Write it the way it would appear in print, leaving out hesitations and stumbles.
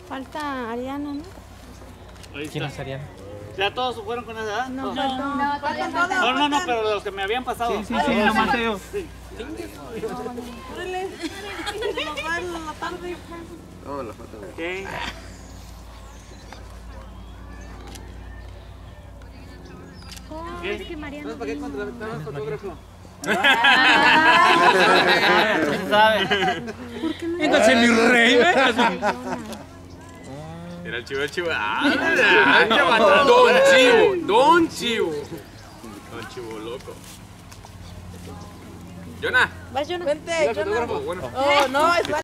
Falta Ariana, ¿no? Ahí ¿Quién está. es Ariana? ¿Ya todos fueron con esa edad? No, ¿Todos? faltan No, pero los que me habían pasado. Sí, nomás yo. Sí. No, la foto. Ok. Es que Mariana. ¿Para qué contratamos fotógrafo? ¿Quién sabe? Entonces mi rey, Era el chivo. ¡Ah! Don Chivo loco. Jonah. Vas, Jonah. Vente, Fotógrafo, bueno. Oh, no, es